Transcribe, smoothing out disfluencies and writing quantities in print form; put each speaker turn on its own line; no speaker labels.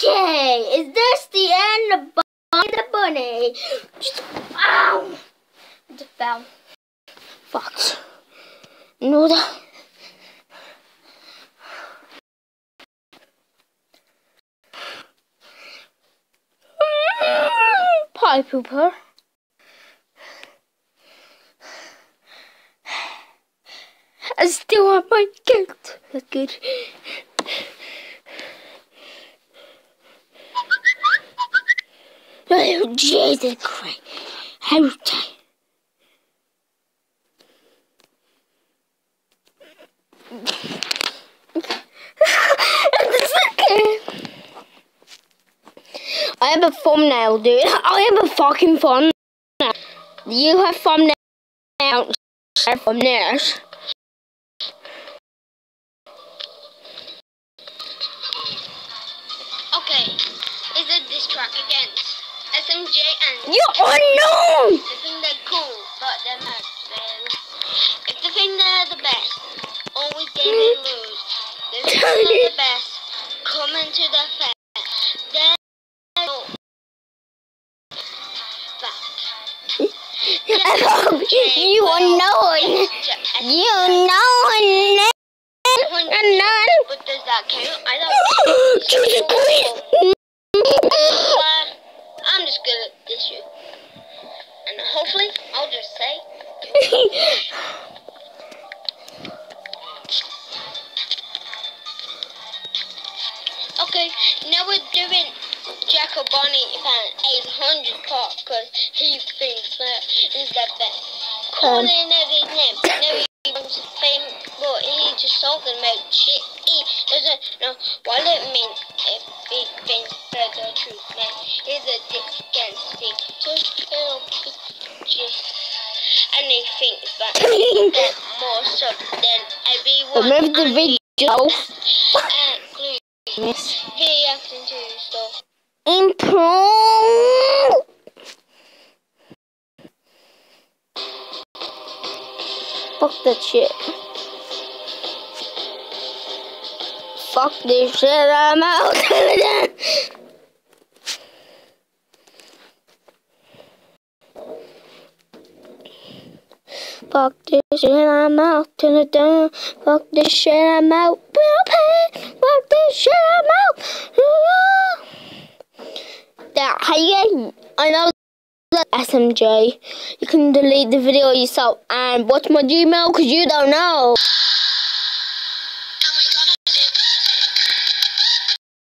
Okay, is this the end of Bonnie the Bunny? Ow! I just fell. Fox. No, that. Pie pooper. I still have my guilt. That's good. Oh, Jesus Christ. How tight. I have a thumbnail, dude. I have a fucking thumbnail. You have thumbnails. Thumbnails.
Okay, is it this track against SMJ and...
You're unknown!
I think they're cool, but they're not. If they think they're the best, always game they lose. They think they're the best, come into the fair. They're
You unknown! You unknown! Unknown!
But does that count? I don't
Jesus Christ!
I'm just good at this shit. And hopefully, I'll just say. Okay, now we're doing Jacob Bonnie fan 800 part because he thinks that is the best. Calling out his name. Now he wants fame, but he's just talking about shit. He doesn't know what it means if he thinks that's the truth, man. He's a dick against stick. Just little bitch. And he thinks that he got more stuff than everyone.
Remove the video.
Yes. Reacting to stuff.
Improve. Fuck that shit. Fuck this shit, I'm out. Fuck this shit, I'm out. Fuck this shit, I'm out. Fuck this shit, I'm out. I know that SMJ. You can delete the video yourself and watch my Gmail because you don't know.